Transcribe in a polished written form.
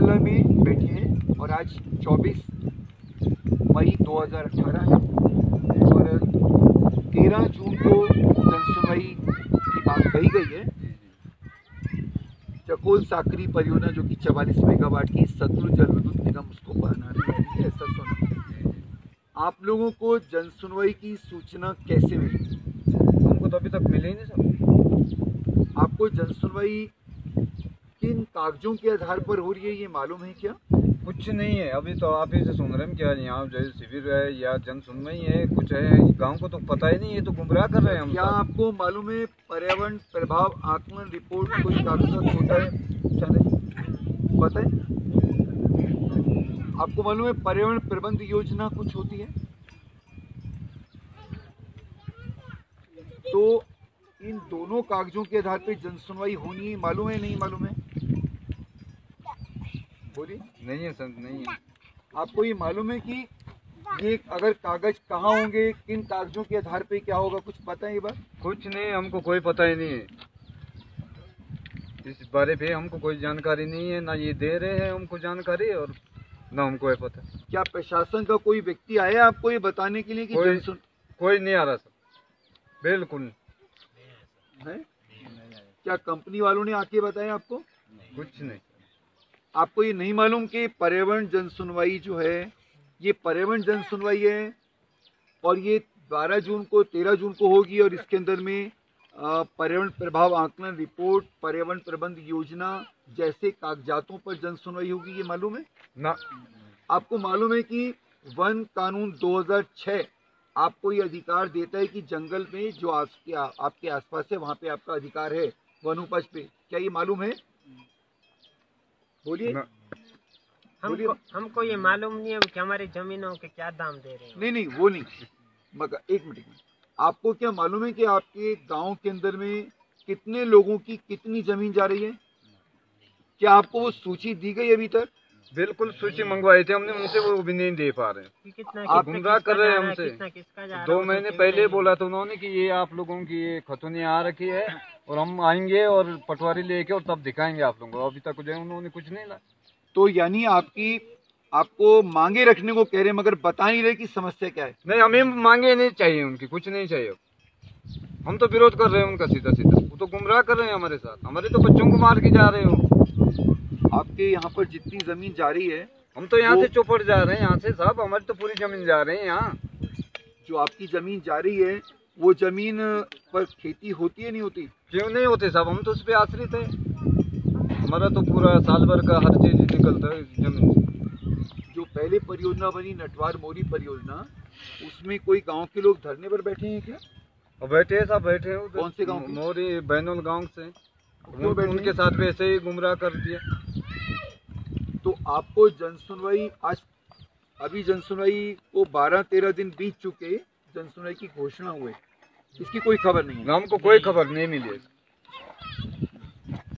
न्यायालय में बैठे हैं और आज 24 मई 2018 है और 13 जून को जनसुनवाई की बात कही गई है। चकोल साकरी परियोजना जो कि 44 मेगावाट की सतलुज जल विद्युत निगम उसको बनाने वाली है, ऐसा सुना। आप लोगों को जनसुनवाई की सूचना कैसे मिली? हमको तो अभी तक मिले ही नहीं सर। आपको जनसुनवाई किन कागजों के आधार पर हो रही है ये मालूम है क्या? कुछ नहीं है, अभी तो आप ही से सुन रहे हैं क्या यहाँ जो शिविर है या जनसुनवाई है, कुछ है गांव को तो पता ही नहीं है, तो गुमराह कर रहे हैं हम। क्या आपको मालूम है पर्यावरण प्रभाव आकलन रिपोर्ट कोई कागजात होता है? पता है? आपको मालूम है पर्यावरण प्रबंध योजना कुछ होती है? तो इन दोनों कागजों के आधार पर जनसुनवाई होनी है, मालूम है नहीं मालूम है? बोलिए। नहीं है सर, नहीं है। आपको ये मालूम है कि ये अगर कागज कहाँ होंगे, किन कागजों के आधार पे क्या होगा, कुछ पता है ये बात? कुछ नहीं, हमको कोई पता ही नहीं है इस बारे पे, हमको कोई जानकारी नहीं है, ना ये दे रहे हैं हमको जानकारी और ना हमको है पता। क्या प्रशासन का कोई व्यक्ति आया आपको ये बताने के लिए कि कोई नहीं आ रहा सर, बिल्कुल है? क्या कंपनी वालों ने आके बताया आपको? कुछ नहीं। आपको ये नहीं मालूम कि पर्यावरण जनसुनवाई जो है ये पर्यावरण जनसुनवाई है और ये 12 जून को 13 जून को होगी और इसके अंदर में पर्यावरण प्रभाव आकलन रिपोर्ट, पर्यावरण प्रबंध योजना जैसे कागजातों पर जनसुनवाई होगी, ये मालूम है ना? आपको मालूम है कि वन कानून 2006 आपको ये अधिकार देता है कि जंगल में जो आपके आसपास है वहां पे आपका अधिकार है वनोपज पे, क्या ये मालूम है? बोलिए। हमको ये मालूम नहीं है कि हमारी जमीनों के क्या दाम दे रहे हैं। नहीं वो नहीं, मगर एक मिनट, आपको क्या मालूम है कि आपके गांव के अंदर में कितने लोगों की कितनी जमीन जा रही है? क्या आपको वो सूची दी गई अभी तक? बिल्कुल सूची मंगवाई थी हमने उनसे, वो भी नहीं दे पा रहे। आप गुमराह कर रहे हैं हमसे। 2 महीने पहले बोला था उन्होंने कि ये आप लोगों की ये खतौनी आ रखी है और हम आएंगे और पटवारी लेके और तब दिखाएंगे आप लोगों को। अभी तक जो है उन्होंने कुछ नहीं ला। तो यानी आपको मांगे रखने को कह रहे हैं मगर बता नहीं रहे कि समस्या क्या है? नहीं, हमें मांगे नहीं चाहिए, उनकी कुछ नहीं चाहिए। हम तो विरोध कर रहे हैं उनका सीधा सीधा। वो तो गुमराह कर रहे हैं हमारे साथ, हमारे तो बच्चों को मार के जा रहे हो। आपके यहाँ पर जितनी जमीन जा रही है, हम तो यहाँ से चौपट जा रहे हैं, यहाँ से साहब हमारी तो पूरी जमीन जा रही है। यहाँ जो आपकी जमीन जा रही है वो जमीन पर खेती होती है नहीं होती? क्यों नहीं होते साहब, हम तो उस पर आश्रित है। हमारा तो पूरा साल भर का हर चीज निकलता है जमीन से। जो पहले परियोजना बनी नटवार मोरी परियोजना, उसमें कोई गांव के लोग धरने पर बैठे हैं क्या? बैठे हैं साहब, बैठे हैं। कौन से गांव? मोरी बैनुल गांव से। उनके साथ भी ऐसे ही गुमराह कर दिया। तो आपको जनसुनवाई आज अभी जनसुनवाई को 12-13 दिन बीत चुके, जनसुनवाई की घोषणा हुए, इसकी कोई खबर नहीं है? हमको कोई खबर नहीं मिली है।